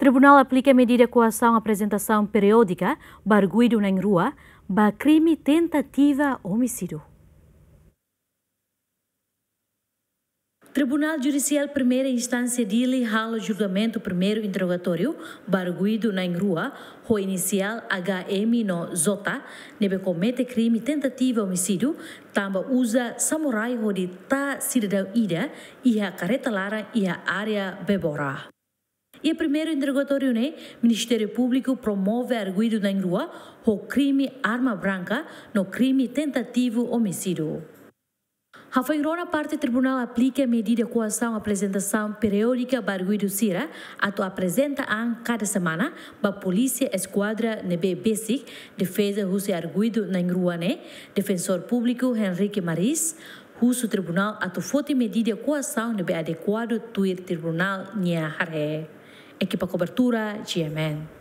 Tribunal aplica medida de coação à apresentação periódica, barguido na rua, ba crime tentativa homicídio. Tribunal Judicial Primeira Instância Dili hala julgamento primeiro interrogatório, barguido na rua, o inicial HM no Zota, deve comete crime tentativa homicídio, também usa samurai de ta cidadão ida e a careta lara e a área bebora. E o primeiro interrogatório, Ministério Público promove arguido na rua o crime arma branca no crime tentativo homicídio. A Fairona parte tribunal aplica medida de coação à apresentação periódica barguido Sira, ato apresenta cada semana ba polícia esquadra nebe basic defesa husi arguido na rua defensor público Henrique Maris, husu tribunal ato fote medida de coação nebe adequado tuir tribunal nia hare. Equipa cobertura GMN.